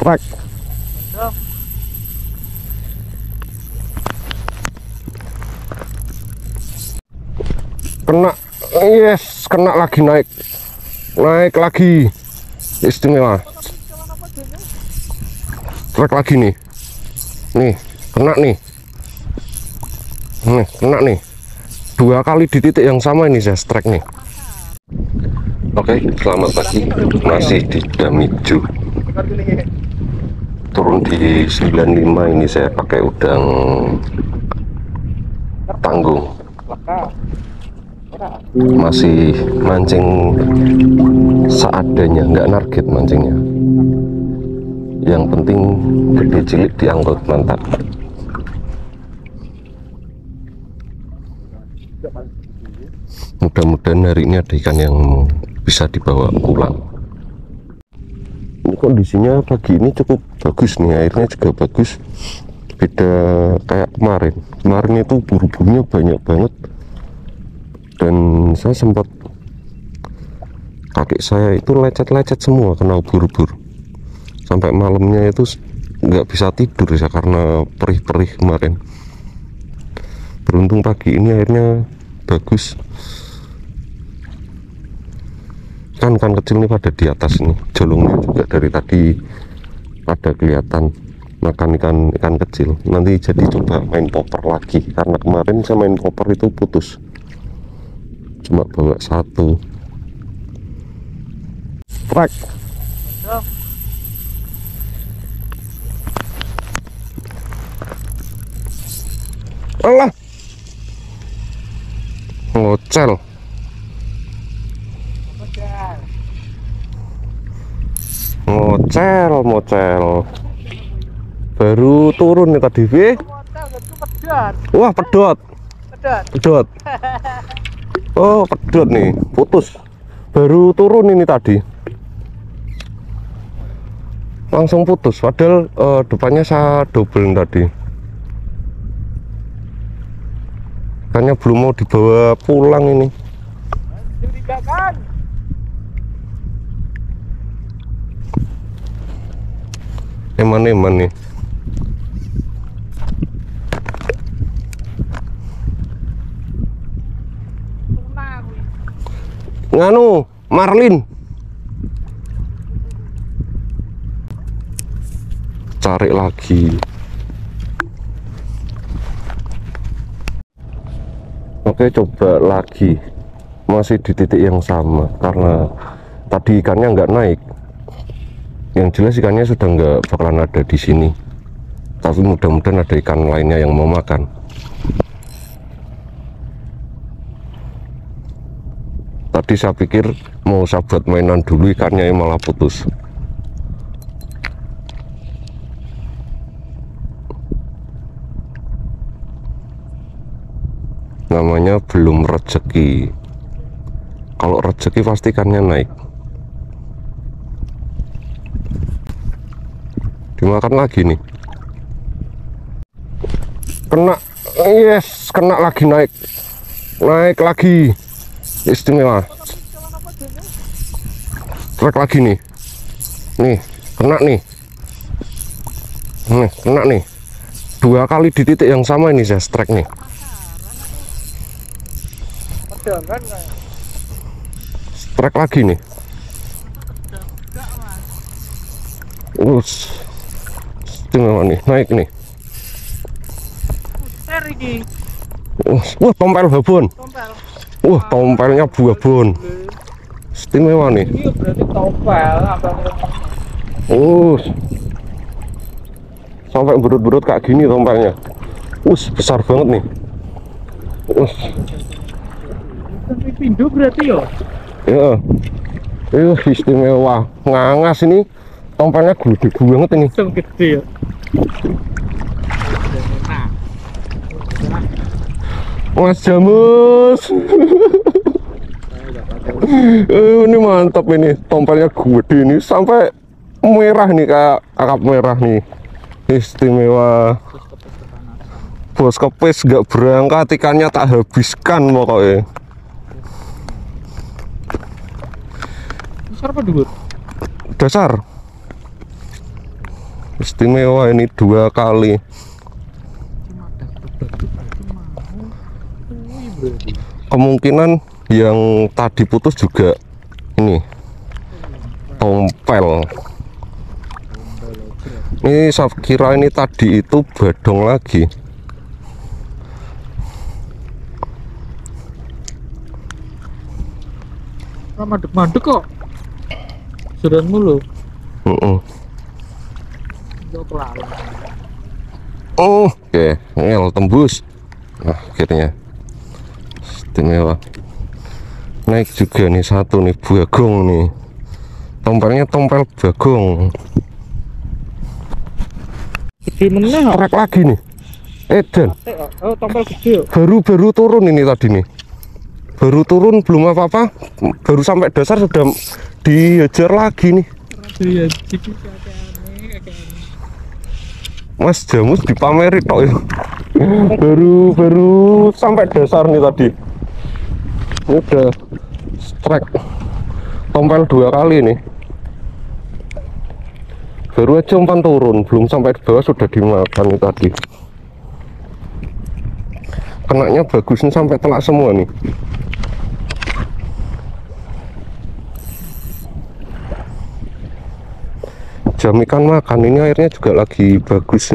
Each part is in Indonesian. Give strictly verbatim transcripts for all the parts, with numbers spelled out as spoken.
Strike. Kena, yes, kena lagi, naik, naik lagi, istimewa. Strike lagi nih, nih, kena nih, nih, kena nih, dua kali di titik yang sama ini saya strike nih. Oke, selamat pagi, masih di Damijo, turun di sembilan puluh lima. Ini saya pakai udang tanggung, masih mancing seadanya, nggak target mancingnya, yang penting gede cilik diangkut, mantap. Mudah-mudahan hari ini ada ikan yang bisa dibawa pulang. Ini kondisinya pagi ini cukup bagus nih, airnya juga bagus, beda kayak kemarin. Kemarin itu buru-burunya banyak banget, dan saya sempat, kaki saya itu lecet-lecet semua kena ubur-ubur. Sampai malamnya itu nggak bisa tidur ya karena perih-perih kemarin. Beruntung pagi ini airnya bagus. Kan-kan kecil nih pada di atas ini, jolongnya juga dari tadi pada kelihatan makan ikan ikan kecil. Nanti jadi coba main popper lagi, karena kemarin saya main popper itu putus, cuma bawa satu. Strike. Alah, ngocel. Ngocel, mocel. Baru turun nih tadi, Bi. Wah, pedot. Pedot. Oh, pedot nih, putus. Baru turun ini tadi. Langsung putus, padahal uh, depannya saya double tadi. Kayaknya belum mau dibawa pulang ini. Eman-eman nih. Nganu, marlin. Cari lagi. Oke, coba lagi. Masih di titik yang sama, karena tadi ikannya nggak naik. Yang jelas ikannya sudah nggak bakalan ada di sini, tapi mudah-mudahan ada ikan lainnya yang mau makan. Tadi saya pikir mau sahabat mainan dulu, ikannya malah putus. Namanya belum rezeki. Kalau rezeki pasti ikannya naik. Dimakan lagi nih, kena, yes, kena lagi, naik, naik lagi, istimewa. Strike lagi nih, nih, kena nih, nih, kena nih, dua kali di titik yang sama ini saya strike nih. Strike lagi nih. Us, istimewa nih, naik nih. Wah, tompel babon. Wah, tompelnya babon. Istimewa nih. Uh, sampai berut-berut kayak gini tompelnya. Us, besar banget nih. Us. Pindo berarti ya? Ya. Uh, istimewa. Ngangas ini. Tompelnya gede banget ini. Gede ya. Mas Jamus. uh, ini mantap ini, tompelnya gede ini, sampai merah nih, kayak kakap merah nih. Istimewa. Bos kepes gak berangkat, ikannya tak habiskan pokoknya. Besar apa dulu? Dasar. istimewa ini dua kali. Kemungkinan yang tadi putus juga ini tompel. Ini saya kira ini tadi itu badong lagi. Mandek-mandek kok. Sudah mulu. Uh -uh. Oh, oke, okay. Ngel tembus. Nah, akhirnya istimewa. Naik juga nih satu nih bagong nih. Tompelnya tompel bagong. Gede meneh. Trek lagi nih. Edan. Oh, tompel gede. Baru-baru turun ini tadi nih. Baru turun belum apa-apa, baru sampai dasar sudah dihajar lagi nih. Mas Jamus dipameri tok ya. Baru baru sampai dasar nih tadi. Ini udah strike tompel dua kali nih. Baru aja umpan turun, belum sampai di bawah sudah dimakan nih tadi. Kenanya bagusnya sampai telak semua nih. Jam ikan makan ini airnya juga lagi bagus.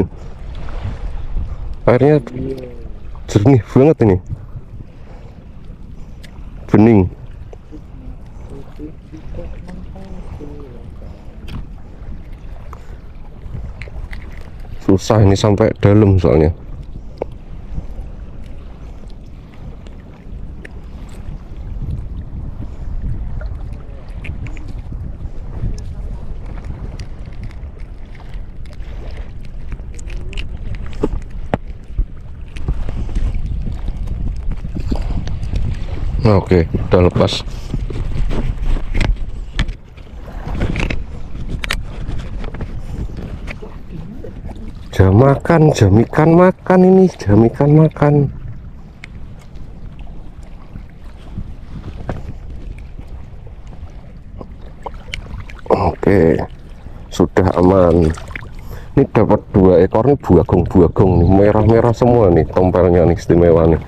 Airnya jernih banget ini, bening. Susah ini sampai dalam soalnya. Nah, oke, udah lepas. Jam makan, jam ikan makan ini, jam ikan makan. Oke, sudah aman. Ini dapat dua ekor nih buagong-buagong nih, merah-merah semua nih tompelnya nih, istimewa nih.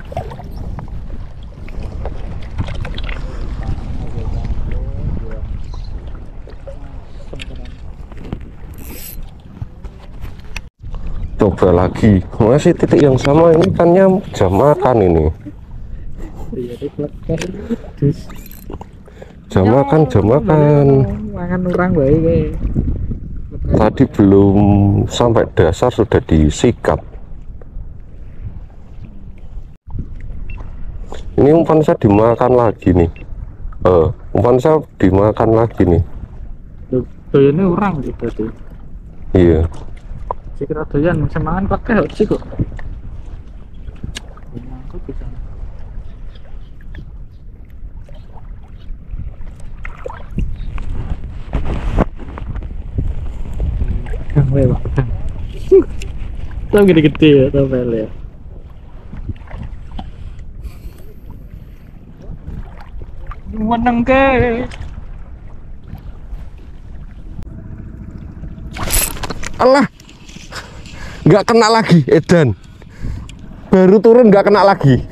Coba lagi, masih titik yang sama, ini ikannya jam makan ini. Jam makan, jam makan. Mangan orang baik. Tadi belum sampai dasar sudah disikat. Ini umpan saya dimakan lagi nih. Eh, umpan saya dimakan lagi nih. Tuh ini orang gitu tuh. Iya. Kira doyan semangan pakai sih kok. Kang lewat. Tahu gede-gede ya tompel ya. Menang ke. Allah. Nggak kena lagi, Edan. Baru turun nggak kena lagi.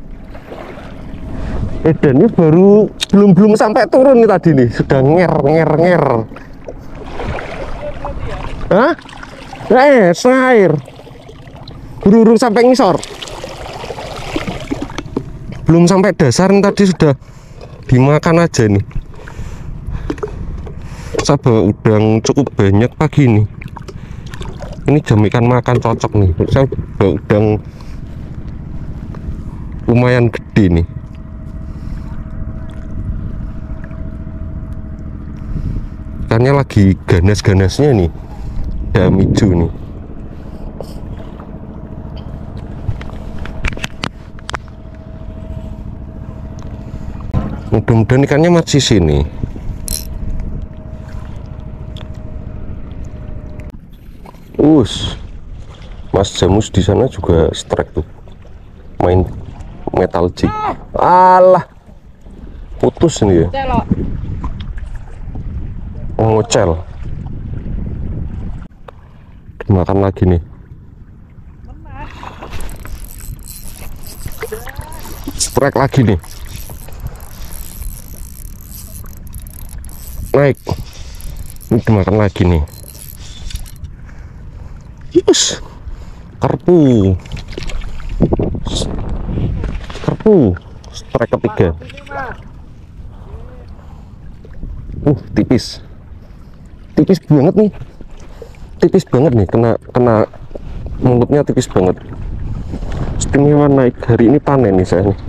Edan ini baru belum belum sampai turun nih tadi nih, sudah nger nger nger. Hah? Eh, air. Burung sampai ngisor. Belum sampai dasar nih tadi sudah dimakan aja nih. Saya bawa udang cukup banyak pagi nih. Ini jam ikan makan cocok nih. Saya bawa udang lumayan gede nih. Ikannya lagi ganas-ganasnya nih, dam hijau nih. Mudah-mudahan ikannya masih sini. Us, Mas Jamus di sana juga strike tuh, main metal jig. Alah, putus nih ya. Ngocel. dimakan lagi nih. Strike lagi nih. Naik. Ini dimakan lagi nih. Yes. Karpu. Karpu. Strike ketiga. Uh, tipis. Tipis banget nih. Tipis banget nih, kena kena mulutnya tipis banget. Istimewa naik hari ini panen nih saya nih.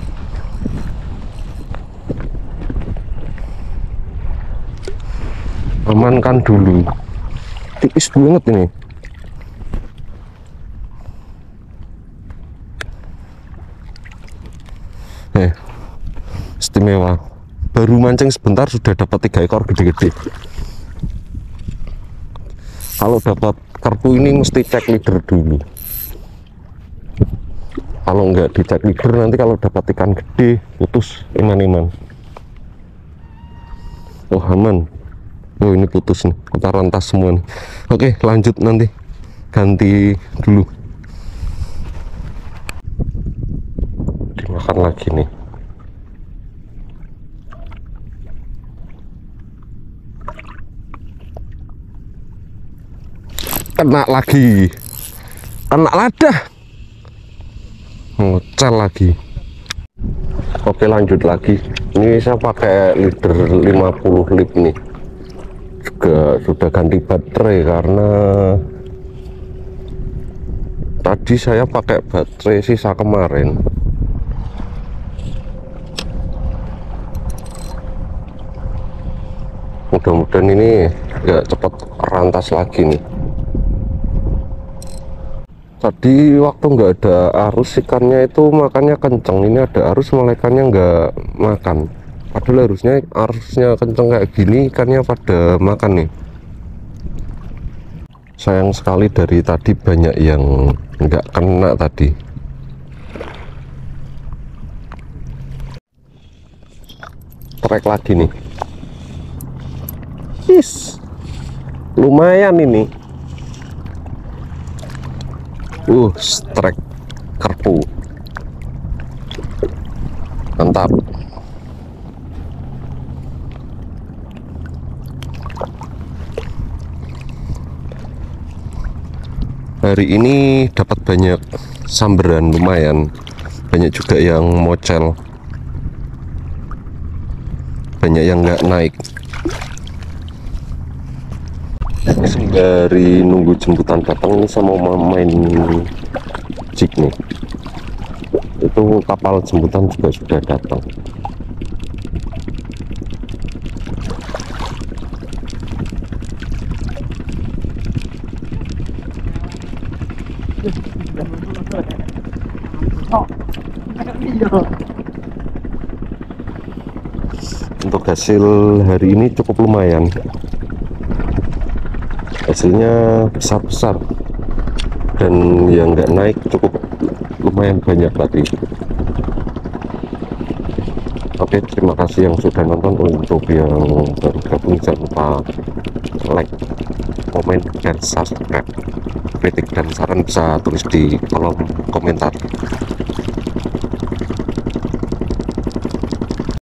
Amankan dulu. Tipis banget ini. Eh, istimewa. Baru mancing sebentar sudah dapat tiga ekor gede-gede. Kalau dapat karpu ini mesti cek leader dulu. Kalau nggak dicek leader, nanti kalau dapat ikan gede putus iman-iman. Oh aman. Oh ini putus nih, kita rantas semua nih. Oke lanjut, nanti ganti dulu. Dimakan lagi nih. Kena lagi, kena ladah, ngocel lagi. Oke lanjut lagi. Ini saya pakai leader lima puluh lip nih, juga sudah ganti baterai karena tadi saya pakai baterai sisa kemarin. Mudah-mudahan ini nggak cepat rantas lagi nih. Tadi waktu nggak ada arus ikannya itu makannya kenceng, ini ada arus malah ikannya nggak makan. Padahal harusnya arusnya kenceng kayak gini ikannya pada makan nih. Sayang sekali dari tadi banyak yang nggak kena tadi. Trek lagi nih. Yes, lumayan ini. Uh, strike karpu. Mantap. Hari ini dapat banyak samberan, lumayan. Banyak juga yang mocel. Banyak yang nggak naik. Sembari nunggu jemputan datang ini saya mau main jig nih. Itu kapal jemputan juga sudah datang. Untuk hasil hari ini cukup lumayan. Hasilnya besar-besar dan yang nggak naik cukup lumayan banyak tadi. Oke, terima kasih yang sudah nonton. Untuk yang baru gabung jangan lupa like, komen, dan subscribe. Kritik dan saran bisa tulis di kolom komentar.